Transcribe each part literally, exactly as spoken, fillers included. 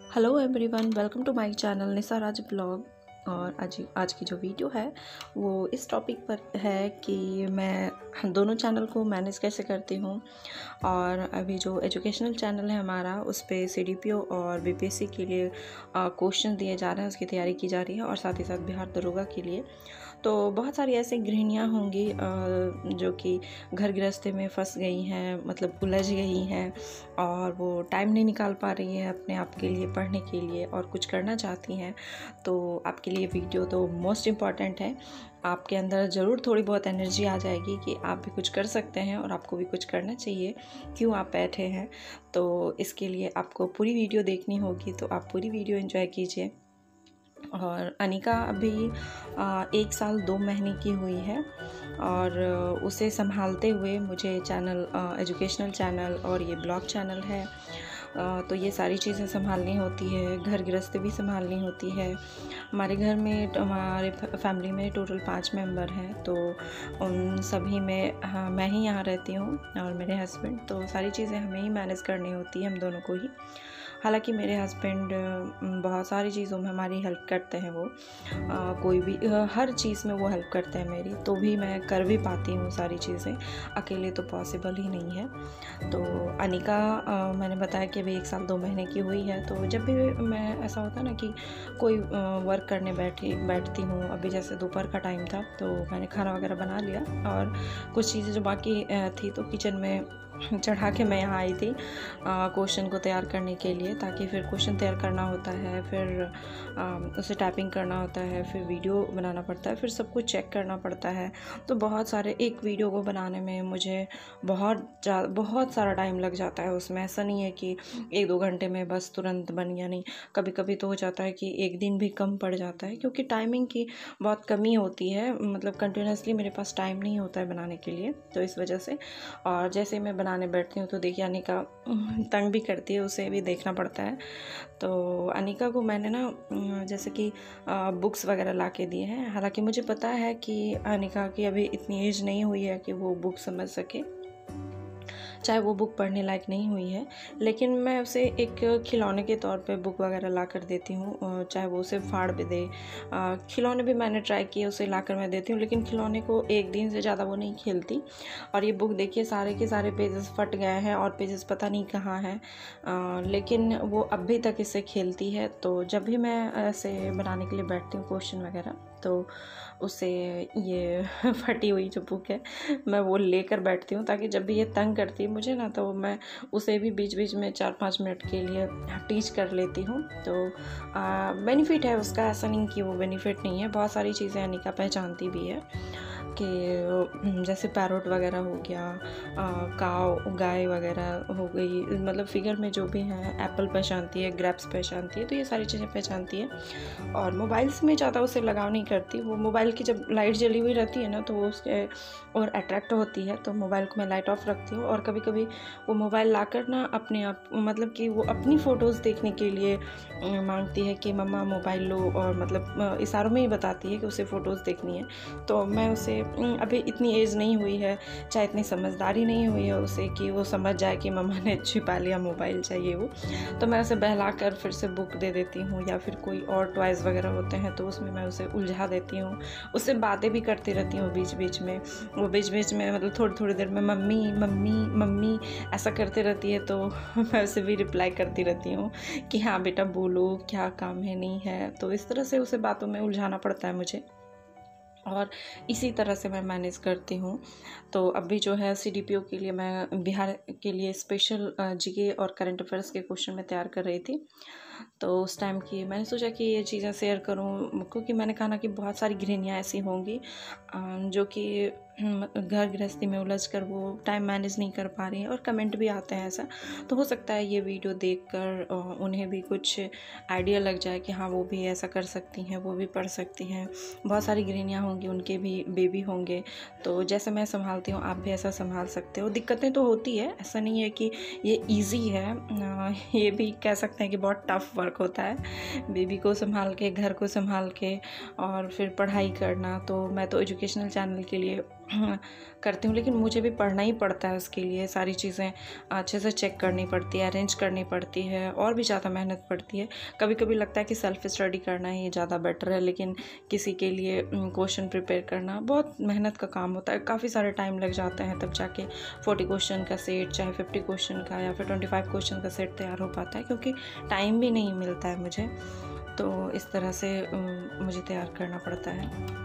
Hello everyone, welcome to my channel Nisa Raj blog. और आज आज की जो वीडियो है वो इस टॉपिक पर है कि मैं दोनों चैनल को मैनेज कैसे करती हूँ। और अभी जो एजुकेशनल चैनल है हमारा, उस पर सी डी पी ओ और बी पी एस सी के लिए क्वेश्चन दिए जा रहे हैं, उसकी तैयारी की जा रही है। और साथ ही साथ बिहार दरोगा के लिए तो बहुत सारी ऐसी गृहिणियाँ होंगी जो कि घर गृहस्थी में फंस गई हैं, मतलब उलझ गई हैं और वो टाइम नहीं निकाल पा रही है अपने आप के लिए, पढ़ने के लिए और कुछ करना चाहती हैं। तो आपके लिए वीडियो तो मोस्ट इम्पॉर्टेंट है। आपके अंदर ज़रूर थोड़ी बहुत एनर्जी आ जाएगी कि आप भी कुछ कर सकते हैं और आपको भी कुछ करना चाहिए, क्यों आप बैठे हैं। तो इसके लिए आपको पूरी वीडियो देखनी होगी, तो आप पूरी वीडियो एंजॉय कीजिए। और अनिका अभी एक साल दो महीने की हुई है और उसे संभालते हुए मुझे चैनल, एजुकेशनल चैनल और ये ब्लॉग चैनल है, तो ये सारी चीज़ें संभालनी होती है। घर गृहस्थी भी संभालनी होती है। हमारे घर में, हमारे फैमिली में टोटल पाँच मेंबर हैं, तो उन सभी में हाँ, मैं ही यहाँ रहती हूँ और मेरे हस्बैंड, तो सारी चीज़ें हमें ही मैनेज करनी होती है, हम दोनों को ही। हालांकि मेरे हस्बैंड बहुत सारी चीज़ों में हमारी हेल्प करते हैं। वो आ, कोई भी आ, हर चीज़ में वो हेल्प करते हैं मेरी, तो भी मैं कर भी पाती हूँ सारी चीज़ें। अकेले तो पॉसिबल ही नहीं है। तो अनिका आ, मैंने बताया कि अभी एक साल दो महीने की हुई है। तो जब भी मैं, ऐसा होता है ना कि कोई वर्क करने बैठी बैठती हूँ, अभी जैसे दोपहर का टाइम था तो मैंने खाना वगैरह बना लिया और कुछ चीज़ें जो बाकी थी तो किचन में चढ़ा के मैं यहाँ आई थी क्वेश्चन को तैयार करने के लिए, ताकि फिर क्वेश्चन तैयार करना होता है, फिर आ, उसे टाइपिंग करना होता है, फिर वीडियो बनाना पड़ता है, फिर सब कुछ चेक करना पड़ता है। तो बहुत सारे, एक वीडियो को बनाने में मुझे बहुत बहुत सारा टाइम लग जाता है। उसमें ऐसा नहीं है कि एक दो घंटे में बस तुरंत बन गया, नहीं, कभी कभी तो हो जाता है कि एक दिन भी कम पड़ जाता है, क्योंकि टाइमिंग की बहुत कमी होती है। मतलब कंटिन्यूसली मेरे पास टाइम नहीं होता है बनाने के लिए, तो इस वजह से। और जैसे मैं बनाने बैठती हूँ तो देखिए अनिका तंग भी करती है, उसे भी देखना पड़ता है। तो अनिका को मैंने ना जैसे कि बुक्स वगैरह ला के दिए हैं। हालांकि मुझे पता है कि अनिका की अभी इतनी एज नहीं हुई है कि वो बुक समझ सके, चाहे वो बुक पढ़ने लायक नहीं हुई है, लेकिन मैं उसे एक खिलौने के तौर पे बुक वगैरह ला कर देती हूँ, चाहे वो उसे फाड़ भी दे। खिलौने भी मैंने ट्राई किए, उसे ला कर मैं देती हूँ, लेकिन खिलौने को एक दिन से ज़्यादा वो नहीं खेलती। और ये बुक देखिए, सारे के सारे पेजेस फट गए हैं और पेजेस पता नहीं कहाँ हैं, लेकिन वो अभी तक इससे खेलती है। तो जब भी मैं ऐसे बनाने के लिए बैठती हूँ क्वेश्चन वगैरह, तो उसे ये फटी हुई जो बुक है मैं वो लेकर बैठती हूँ, ताकि जब भी ये तंग करती है मुझे ना, तो मैं उसे भी बीच बीच में चार पाँच मिनट के लिए टीच कर लेती हूँ। तो बेनिफिट है उसका, ऐसा नहीं कि वो बेनिफिट नहीं है। बहुत सारी चीज़ें अनिका पहचानती भी है, कि जैसे पैरोट वगैरह हो गया, काव गाय वगैरह हो गई, मतलब फिगर में जो भी हैं, एप्पल पहचानती है, ग्रेप्स पहचानती है, तो ये सारी चीज़ें पहचानती है। और मोबाइल्स में ज़्यादा उसे लगाव नहीं करती। वो मोबाइल की जब लाइट जली हुई रहती है ना, तो वो उसके और अट्रैक्ट होती है, तो मोबाइल को मैं लाइट ऑफ रखती हूँ। और कभी कभी वो मोबाइल लाकर ना अपने आप, मतलब कि वो अपनी फ़ोटोज़ देखने के लिए मांगती है कि मम्मा मोबाइल लो, और मतलब इशारों में ही बताती है कि उसे फ़ोटोज़ देखनी है। तो मैं उसे, अभी इतनी एज नहीं हुई है, चाहे इतनी समझदारी नहीं हुई है उसे कि वो समझ जाए कि मम्मा ने छिपा लिया मोबाइल, चाहिए वो, तो मैं उसे बहला कर फिर से बुक दे देती हूँ, या फिर कोई और टॉयज़ वगैरह होते हैं तो उसमें मैं उसे उलझा देती हूँ। उससे बातें भी करती रहती हूँ बीच बीच में। वो बीच बीच में, मतलब थोड़ी थोड़ी देर में मम्मी मम्मी मम्मी ऐसा करते रहती है, तो मैं उसे भी रिप्लाई करती रहती हूँ कि हाँ बेटा बोलो, क्या काम है, नहीं है। तो इस तरह से उसे बातों में उलझाना पड़ता है मुझे, और इसी तरह से मैं मैनेज करती हूँ। तो अभी जो है सी डी पी ओ के लिए मैं बिहार के लिए स्पेशल जी के और करंट अफेयर्स के क्वेश्चन में तैयार कर रही थी। तो उस टाइम की मैंने सोचा कि ये चीज़ें शेयर करूं, क्योंकि मैंने कहा ना कि बहुत सारी गृहिणियाँ ऐसी होंगी जो कि घर गृहस्थी में उलझ कर वो टाइम मैनेज नहीं कर पा रही हैं, और कमेंट भी आते हैं ऐसा। तो हो सकता है ये वीडियो देखकर उन्हें भी कुछ आइडिया लग जाए कि हाँ वो भी ऐसा कर सकती हैं, वो भी पढ़ सकती हैं। बहुत सारी गृहिणियाँ होंगी, उनके भी बेबी होंगे, तो जैसे मैं संभालती हूँ आप भी ऐसा संभाल सकते हो। दिक्कतें तो होती है, ऐसा नहीं है कि ये ईजी है, ये भी कह सकते हैं कि बहुत टफ वर्क होता है, बेबी को संभाल के, घर को संभाल के, और फिर पढ़ाई करना। तो मैं तो एजुकेशनल चैनल के लिए हाँ, करती हूँ, लेकिन मुझे भी पढ़ना ही पड़ता है उसके लिए। सारी चीज़ें अच्छे से चेक करनी पड़ती है, अरेंज करनी पड़ती है और भी ज़्यादा मेहनत पड़ती है। कभी कभी लगता है कि सेल्फ स्टडी करना ही ज़्यादा बेटर है, लेकिन किसी के लिए क्वेश्चन प्रिपेयर करना बहुत मेहनत का काम होता है। काफ़ी सारे टाइम लग जाते हैं, तब जाके फोर्टी क्वेश्चन का सेट, चाहे फिफ्टी क्वेश्चन का या फिर ट्वेंटी फाइव क्वेश्चन का सेट तैयार हो पाता है, क्योंकि टाइम भी नहीं मिलता है मुझे। तो इस तरह से अम, मुझे तैयार करना पड़ता है।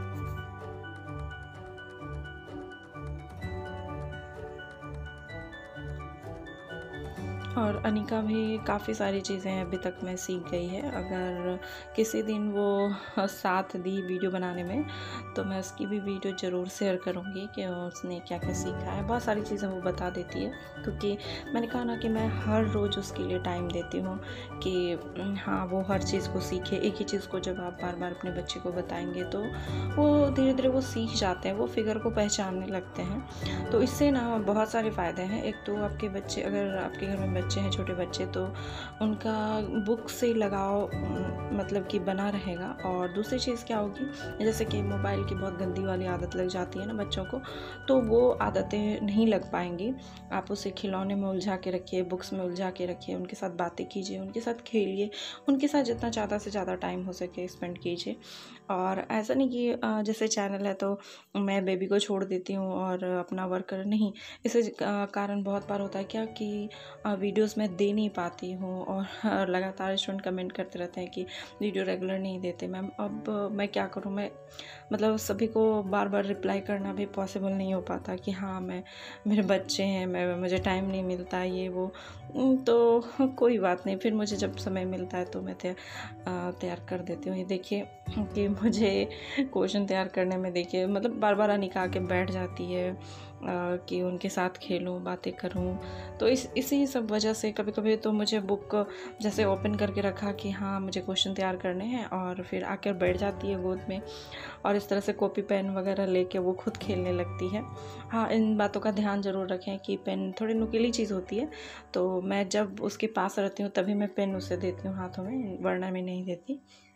और अनिका भी काफ़ी सारी चीज़ें अभी तक मैं सीख गई है। अगर किसी दिन वो साथ दी वीडियो बनाने में, तो मैं उसकी भी वीडियो ज़रूर शेयर करूँगी कि उसने क्या क्या सीखा है। बहुत सारी चीज़ें वो बता देती है, क्योंकि मैंने कहा ना कि मैं हर रोज़ उसके लिए टाइम देती हूँ कि हाँ, वो हर चीज़ को सीखे। एक ही चीज़ को जब आप बार बार अपने बच्चे को बताएंगे तो वो धीरे धीरे वो सीख जाते हैं, वो फिगर को पहचानने लगते हैं। तो इससे ना बहुत सारे फ़ायदे हैं। एक तो आपके बच्चे, अगर आपके घर में बच्चे हैं, छोटे बच्चे, तो उनका बुक से लगाव मतलब कि बना रहेगा। और दूसरी चीज़ क्या होगी, जैसे कि मोबाइल की बहुत गंदी वाली आदत लग जाती है ना बच्चों को, तो वो आदतें नहीं लग पाएंगी। आप उसे खिलौने में उलझा के रखिए, बुक्स में उलझा के रखिए, उनके साथ बातें कीजिए, उनके साथ खेलिए, उनके साथ जितना ज़्यादा से ज़्यादा टाइम हो सके स्पेंड कीजिए। और ऐसा नहीं कि जैसे चैनल है तो मैं बेबी को छोड़ देती हूँ और अपना वर्क कर, नहीं। इससे कारण बहुत बार होता है क्या कि वीडियोस मैं दे नहीं पाती हूँ और लगातार स्टूडेंट कमेंट करते रहते हैं कि वीडियो रेगुलर नहीं देते मैम। अब मैं क्या करूँ, मैं मतलब सभी को बार बार रिप्लाई करना भी पॉसिबल नहीं हो पाता कि हाँ, मैं मेरे बच्चे हैं, मैं मुझे टाइम नहीं मिलता, ये वो। तो कोई बात नहीं, फिर मुझे जब समय मिलता है तो मैं तैयार कर देती हूँ। ये देखिए कि मुझे क्वेश्चन तैयार करने में, देखिए मतलब बार बार अनिका के बैठ जाती है कि उनके साथ खेलूं, बातें करूं। तो इस इसी सब वजह से कभी कभी तो मुझे बुक जैसे ओपन करके रखा कि हाँ, मुझे क्वेश्चन तैयार करने हैं, और फिर आकर बैठ जाती है गोद में, और इस तरह से कॉपी पेन वगैरह लेके वो खुद खेलने लगती है। हाँ, इन बातों का ध्यान ज़रूर रखें कि पेन थोड़ी नुकीली चीज़ होती है, तो मैं जब उसके पास रहती हूँ तभी मैं पेन उसे देती हूँ हाथों में, वरना मैं नहीं देती।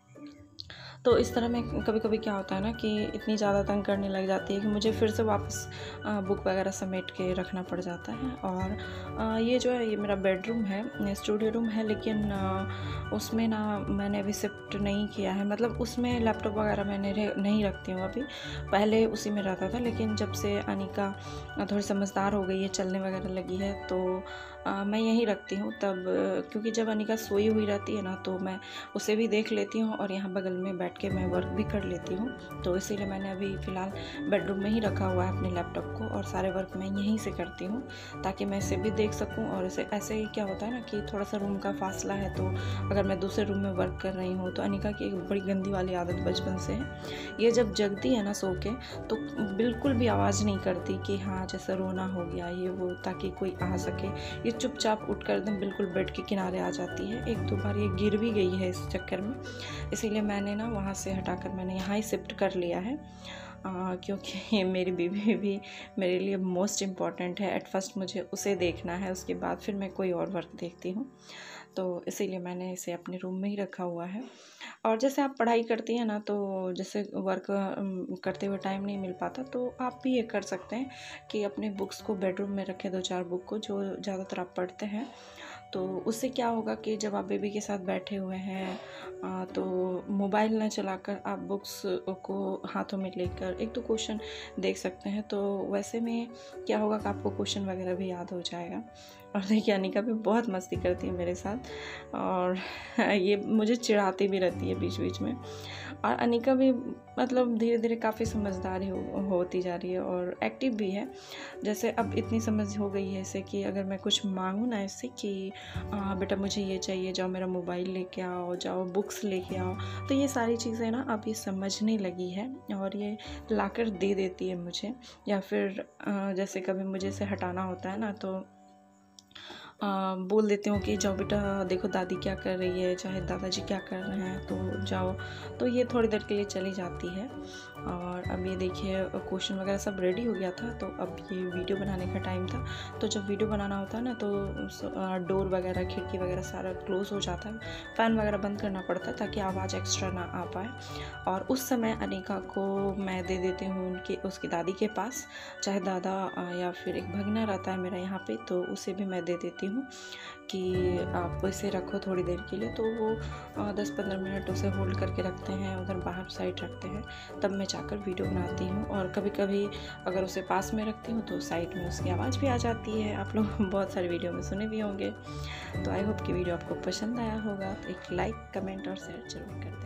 तो इस तरह में कभी कभी क्या होता है ना कि इतनी ज़्यादा तंग करने लग जाती है कि मुझे फिर से वापस बुक वगैरह समेट के रखना पड़ जाता है। और ये जो है, ये मेरा बेडरूम है, स्टूडियो रूम है, लेकिन उसमें ना मैंने अभी शिफ्ट नहीं किया है। मतलब उसमें लैपटॉप वगैरह मैंने नहीं रखती हूँ अभी, पहले उसी में रहता था। लेकिन जब से अनिका थोड़ी समझदार हो गई है, चलने वगैरह लगी है, तो आ, मैं यहीं रखती हूँ तब, क्योंकि जब अनिका सोई हुई रहती है ना तो मैं उसे भी देख लेती हूँ और यहाँ बगल में बैठ के मैं वर्क भी कर लेती हूँ। तो इसीलिए मैंने अभी फ़िलहाल बेडरूम में ही रखा हुआ है अपने लैपटॉप को, और सारे वर्क मैं यहीं से करती हूँ ताकि मैं इसे भी देख सकूँ। और इसे ऐसे ही क्या होता है ना कि थोड़ा सा रूम का फासला है, तो अगर मैं दूसरे रूम में वर्क कर रही हूँ, तो अनिका की एक बड़ी गंदी वाली आदत बचपन से है, ये जब जगती है ना सो के, तो बिल्कुल भी आवाज़ नहीं करती कि हाँ जैसे रोना हो गया ये वो, ताकि कोई आ सके। ये चुपचाप उठकर एकदम बिल्कुल बेड के किनारे आ जाती है। एक दो बार ये गिर भी गई है इस चक्कर में, इसीलिए मैंने ना वहाँ से हटाकर मैंने यहाँ ही शिफ्ट कर लिया है। आ, क्योंकि मेरी बीवी भी मेरे लिए मोस्ट इम्पॉर्टेंट है। एट फर्स्ट मुझे उसे देखना है, उसके बाद फिर मैं कोई और वर्क देखती हूँ। तो इसीलिए मैंने इसे अपने रूम में ही रखा हुआ है। और जैसे आप पढ़ाई करती हैं ना, तो जैसे वर्क करते हुए टाइम नहीं मिल पाता, तो आप भी ये कर सकते हैं कि अपने बुक्स को बेडरूम में रखें, दो चार बुक को जो ज़्यादातर आप पढ़ते हैं। तो उससे क्या होगा कि जब आप बेबी के साथ बैठे हुए हैं, तो मोबाइल ना चलाकर आप बुक्स को हाथों में लेकर एक दो क्वेश्चन देख सकते हैं। तो वैसे में क्या होगा कि आपको क्वेश्चन वगैरह भी याद हो जाएगा। और देखिए अनिका भी बहुत मस्ती करती है मेरे साथ, और ये मुझे चिढ़ाती भी रहती है बीच बीच में। और अनिका भी मतलब धीरे धीरे काफ़ी समझदारी हो, होती जा रही है और एक्टिव भी है। जैसे अब इतनी समझ हो गई है इसे कि अगर मैं कुछ मांगूँ ना इससे कि आ, बेटा मुझे ये चाहिए, जाओ मेरा मोबाइल लेके आओ, जाओ बुक्स लेके आओ, तो ये सारी चीज़ें ना अब ये समझने लगी है और ये लाकर दे देती है मुझे। या फिर आ, जैसे कभी मुझे इसे हटाना होता है ना, तो आ, बोल देती हूँ कि जाओ बेटा देखो दादी क्या कर रही है, चाहे दादाजी क्या कर रहे हैं, तो जाओ। तो ये थोड़ी देर के लिए चली जाती है। और अब ये देखिए क्वेश्चन वगैरह सब रेडी हो गया था, तो अब ये वीडियो बनाने का टाइम था। तो जब वीडियो बनाना होता है ना तो डोर वगैरह खिड़की वगैरह सारा क्लोज़ हो जाता है, फ़ैन वगैरह बंद करना पड़ता है ताकि आवाज़ एक्स्ट्रा ना आ पाए। और उस समय अनिका को मैं दे देती हूँ उनके उसकी दादी के पास, चाहे दादा या फिर एक भगना रहता है मेरा यहाँ पे, तो उसे भी मैं दे देती हूँ कि आप इसे रखो थोड़ी देर के लिए। तो वो दस पंद्रह मिनट उसे होल्ड करके रखते हैं, उधर बाहर साइड रखते हैं, तब मैं जाकर वीडियो बनाती हूँ। और कभी कभी अगर उसे पास में रखती हूँ तो साइड में उसकी आवाज़ भी आ जाती है। आप लोग बहुत सारी वीडियो में सुने भी होंगे। तो आई होप कि वीडियो आपको पसंद आया होगा। एक लाइक, कमेंट और शेयर जरूर कर दें।